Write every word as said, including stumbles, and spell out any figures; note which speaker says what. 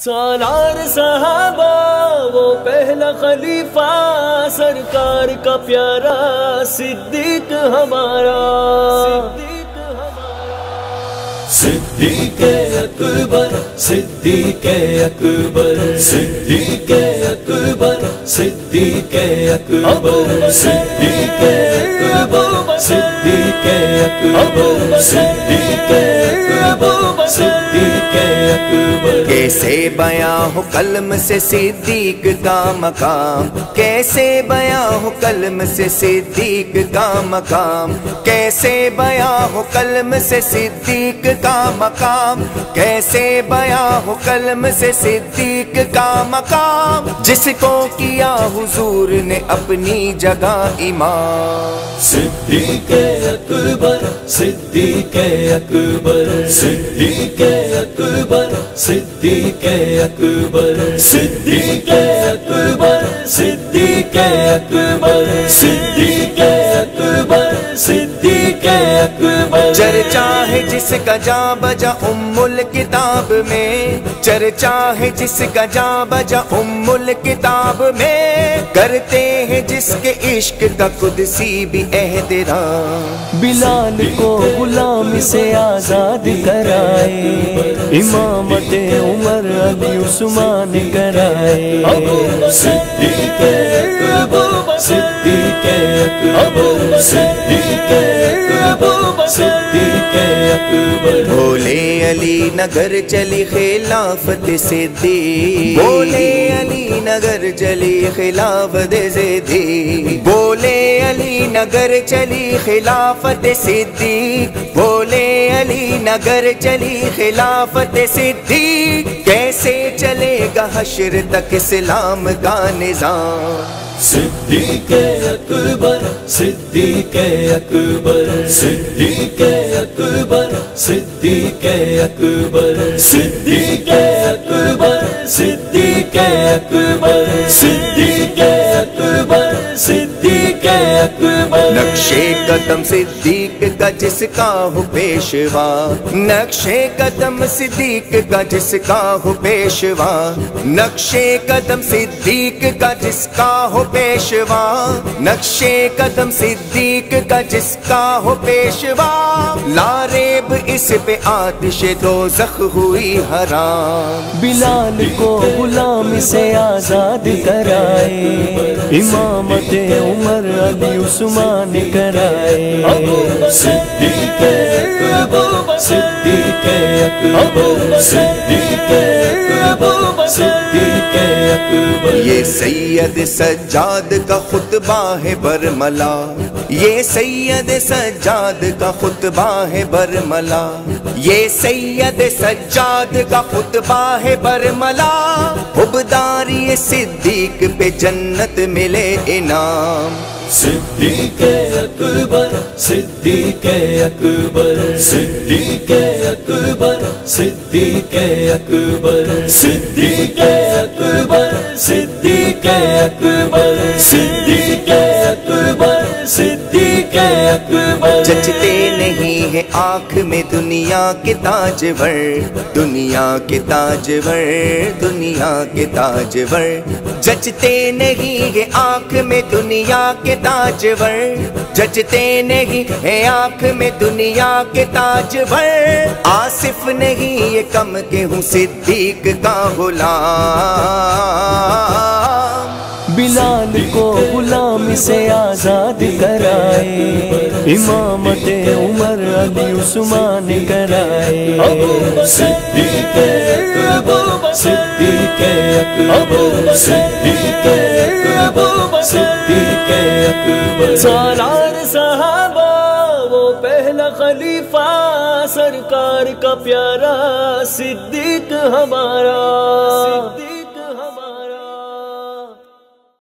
Speaker 1: سالار صحابہ وہ پہلا خلیفہ سرکار کا پیارا صدیق ہمارا صدیق اکبر صدیق اکبر صدیق اکبر صدیق اکبر صدیق اکبر صدیق اکبر صدیق اکبر صدیق اکبر
Speaker 2: کیسے بیاں ہو قلم سے صدیق کا مقام، کیسے بیاں ہو قلم سے صدیق کا مقام، کیسے بیاں ہو قلم سے صدیق کا مقام، کیسے بیاں ہو قلم سے صدیق کا مقام، جس کو کیا حضور نے اپنی جگہ امام۔
Speaker 1: صدیق اکبر صدیق اکبر صدیق اکبر صدیق اکبر صدیق اکبر صدیق اکبر صدیق اکبر صدیق اکبر
Speaker 2: چرچا ہے جس کا جاں بجا ام الکتاب میں، چرچا ہے جس کا جاں بجا ام الکتاب میں، کرتے ہیں جس کے عشق کا قدسی بھی احترام۔
Speaker 1: بلال کو غلام سے آزاد کرائے، امامت عمر علی عثمان کرائے۔ صدیق اکبر صدیق اکبر صدیق اکبر صدیق اکبر
Speaker 2: بولے علی نگر چلی خلافت صدیق، بولے علی نگر چلی خلافت صدیق، بولے علی نگر چلی خلافت صدیق، بولے علی نگر چلی خلافت صدیق، کیسے چلے گا حشر تک اسلام کا نظام۔
Speaker 1: صدیق اکبر صدیق اکبر صدیق اکبر صدیق اکبر صدیق اکبر صدیق اکبر صدیق اکبر صدیق اکبر
Speaker 2: نقشے قدم صدیق کا جس کا ہو پیشوا، نقشے قدم صدیق کا جس کا ہو پیشوا، نقشے قدم صدیق کا جس کا ہو پیشوا، نقشے قدم صدیق کا جس کا ہو پیشوا، لاریب اس پہ آتش دوزخ ہوئی حرام۔
Speaker 1: بلال کو غلام سے آزاد کرائے، امامت عمر علی عثمان کرائے۔ صدیق اکبر صدیق اکبر صدیق اکبر صدیق اکبر
Speaker 2: یہ سید سجاد کا خطبہ ہے برملا، یہ سید سجاد کا خطبہ ہے برملا، یہ سید سجاد کا خطبہ ہے برملا، حبداری صدیق پہ جنت ملے انعام۔
Speaker 1: صدیق اکبر صدیق اکبر صدیق اکبر صدیق اکبر صدیق اکبر صدیق اکبر صدیق اکبر صدیق اکبر
Speaker 2: جچتے نہیں ہے آنکھ میں دنیا کے تاجور، دنیا کے تاجور، دنیا کے تاجور، جچتے نہیں ہے آنکھ میں دنیا کے تاجور، جچتے نہیں ہے آنکھ میں دنیا کے تاجور، آصف نہیں یہ کم کہ ہوں صدیق کا غلام۔
Speaker 1: بلال کو غلام سے آزاد کرائے، امامت عمر علی عثمان کرائے۔ صدیق اکبر صدیق اکبر صدیق اکبر صدیق اکبر سالار صحابہ وہ پہلا خلیفہ سرکار کا پیارا صدیق ہمارا۔